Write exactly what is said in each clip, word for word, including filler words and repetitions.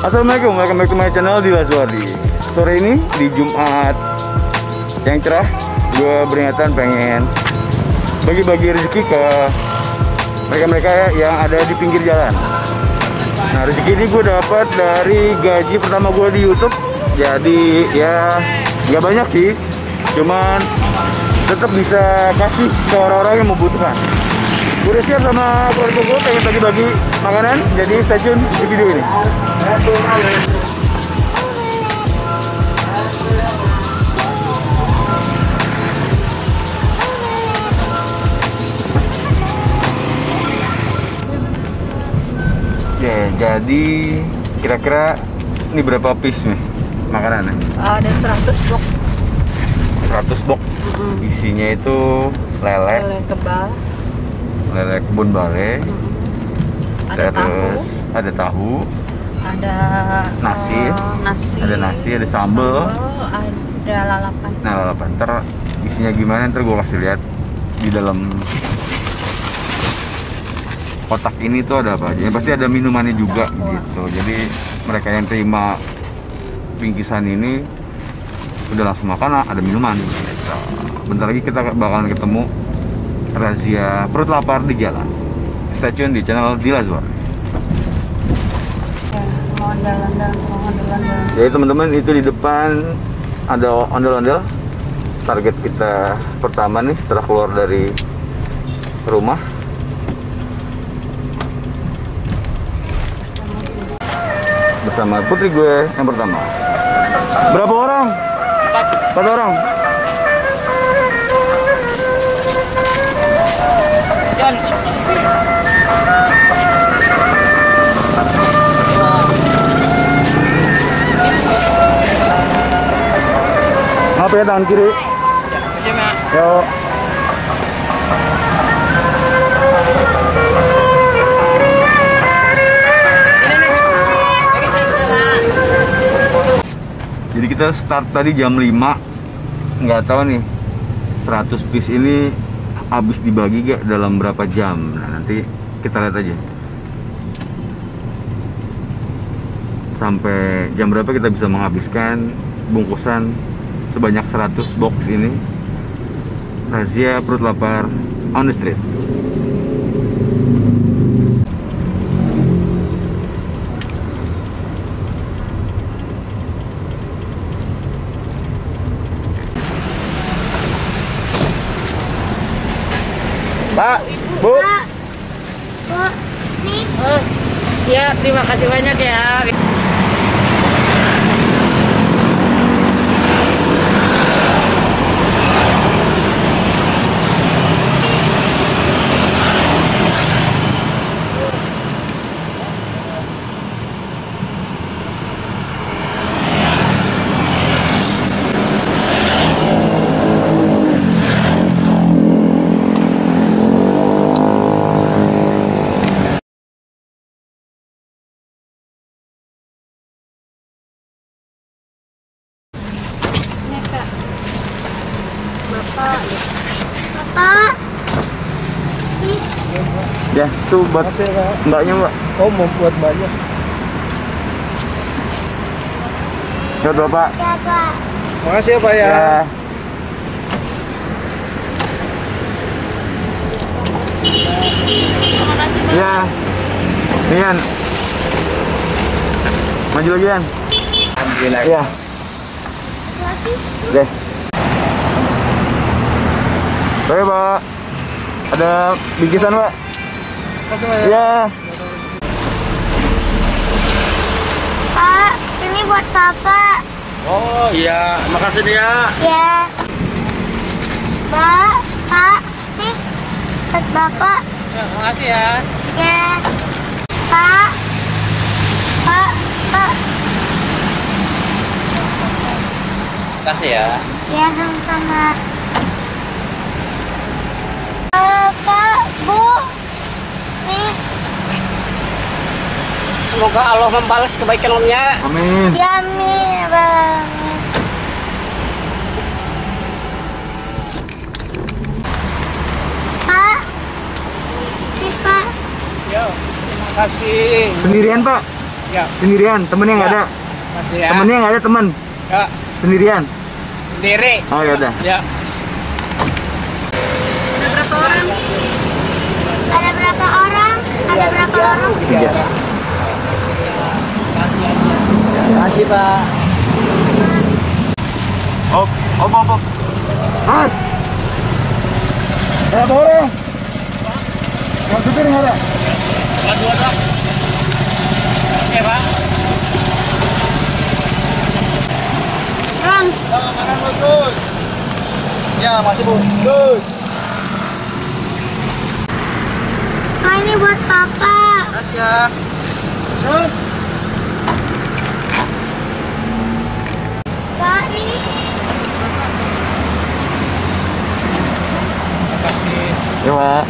Assalamualaikum, welcome back to my channel Dilas Wardi. Sore ini di Jumat yang cerah, gue beringatan pengen bagi-bagi rezeki ke mereka-mereka yang ada di pinggir jalan. Nah, rezeki ini gue dapat dari gaji pertama gue di YouTube. Jadi ya nggak banyak sih, cuman tetap bisa kasih ke orang-orang yang membutuhkan. Gue udah siap sama keluarga gue pengen bagi-bagi makanan, jadi stay tune di video ini. Oke, jadi kira-kira ini berapa piece nih makanannya? Ada seratus box. seratus box. Mm-hmm. Isinya itu lele, lele kebal, lele kebun bale, mm-hmm. ada terus tahu, ada tahu, ada nasi, uh, nasi, ada nasi, ada sambal, ada lalapan. Nah, lalapan. Ntar isinya gimana? Ntar gue kasih lihat di dalam kotak ini tuh ada apa aja. Pasti ada minumannya juga gitu. Jadi mereka yang terima bingkisan ini udah langsung makan, ada minuman. Gitu. Bentar lagi kita bakalan ketemu razia perut lapar di jalan. Stay tune di channel Dilas Wardi. Jadi teman-teman, itu di depan ada ondel-ondel. Target kita pertama nih setelah keluar dari rumah. Bersama putri gue yang pertama. Berapa orang? Empat. Empat orang. John. Maaf ya, tangan kiri. Siapa? Yuk. Jadi kita start tadi jam lima. Nggak tahu nih seratus piece ini habis dibagi gak dalam berapa jam. Nah, nanti kita lihat aja sampai jam berapa kita bisa menghabiskan bungkusan sebanyak seratus box ini. Razia perut lapar on the street. Pak, Bu. Pak, Bu, nih. Oh, ya, terima kasih banyak ya. Bapak, Bapak. Nih. Ya, tuh buat mbaknya, Mbak. Oh, mau buat banyak. Ya, Bapak. Ya, Pak. Makasih ya, Pak ya. Ya. Terima kasih, Pak. Ya. Nian. Maju lagi, Yan. Alhamdulillah. Ya. Lagi. Deh. Oke, Pak. Ada bingkisan, Pak. Makasih Pak ya. Ya. Pak, ini buat Bapak. Oh iya, makasih dia. Ya. Pak, Pak, nih buat Bapak. Ya, makasih ya. Ya. Pak, Pak, Pak. Makasih ya. Ya, sama-sama. Eh, Pak, Bu, nih. Semoga Allah membalas kebaikannya. Amin. Ya, amin, Bang. Pak, ini Pak. Yo, terima kasih. Sendirian, Pak? Ya. Sendirian, temennya nggak Ya. ada? Masih ya. Temennya nggak ada temen? Ya. Sendirian? Sendiri. Oh ya udah. Ya. Ada berapa orang? Ada berapa orang? Ada berapa orang? Tiga. Makasih Pak. Op, op, op, op. Mas! Berapa orang? Yang supir nggak ada? Dua dua dong. Oke Pak. Bang, Oh, kanan bagus. Ya, masih Bu. Gus. oh ini buat papa. Makasih ya. Terus. Pak nih. Ya, Pak.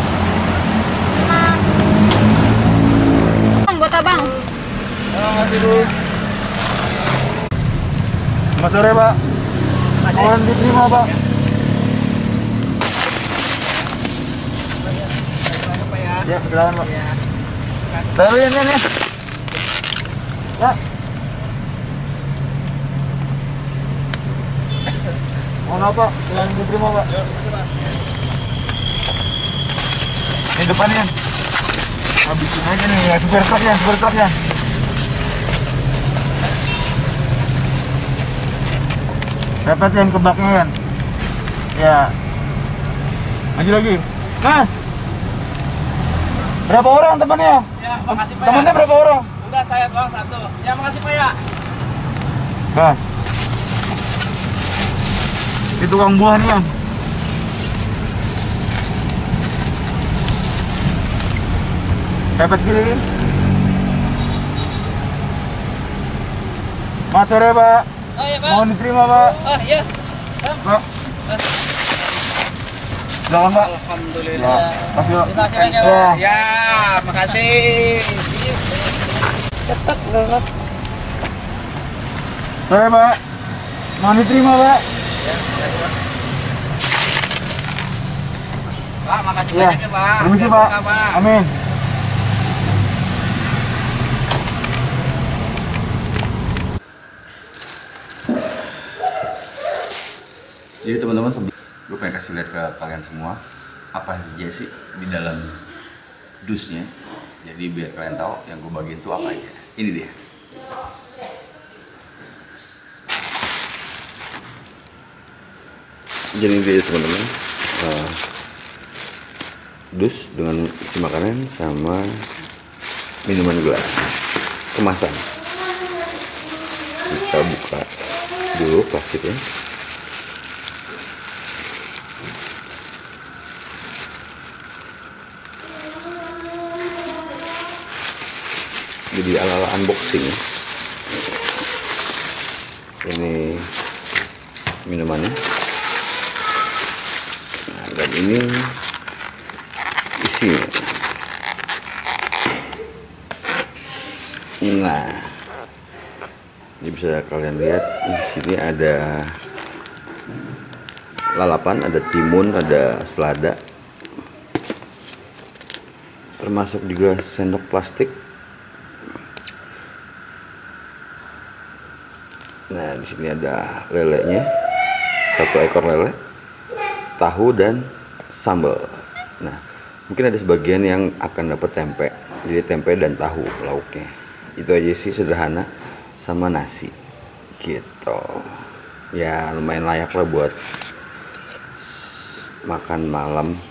Bang, buat abang. Terima kasih Bu. Selamat sore, Pak. Mohon diterima, Pak. Ya, silakan, Pak. Taruhin ini. Ya. Mohon apa? Silakan diterima, Pak. Ini depannya. Habisin aja nih, ya, supir truknya, supir truknya. Dapat yang ke baknya kan? Ya. Maju lagi. Mas. Berapa orang temannya? Ya, makasih Pak. Temannya berapa orang? Udah saya doang satu. Ya, makasih Pak ya. Gas. Itu tukang buah nih, Bang. Dapat kiri. Selamat sore, Pak. Oh iya Pak. Mohon diterima, Pak. Oh iya. Pak. Silakan, Pak. Alhamdulillah. Ya, makasih, Pak. Terima kasih banyak Ya. Pak. Ya, makasih. Cepat banget. Sore, Pak. Mohon diterima, Pak. Pak, makasih Ya. banyak ya Pak. Permisi, Ya, Pak. berkah, Pak. Amin. Jadi teman-teman, gue pengen kasih lihat ke kalian semua apa aja sih di dalam dusnya. Jadi biar kalian tahu yang gue bagiin tuh apa aja. Ini dia. Jadi ini dia teman-teman, uh, dus dengan isi makanan sama minuman gelas kemasan. Kita buka dulu plastiknya. Jadi ala-ala unboxing ya. Ini minumannya. Nah, dan ini isinya. Nah, ini bisa kalian lihat di sini ada lalapan, ada timun, ada selada, termasuk juga sendok plastik. Nah, di sini ada lelenya, satu ekor lele, tahu dan sambal. Nah, mungkin ada sebagian yang akan dapat tempe, jadi tempe dan tahu lauknya. Itu aja sih, sederhana, sama nasi, gitu. Ya lumayan layak lah buat makan malam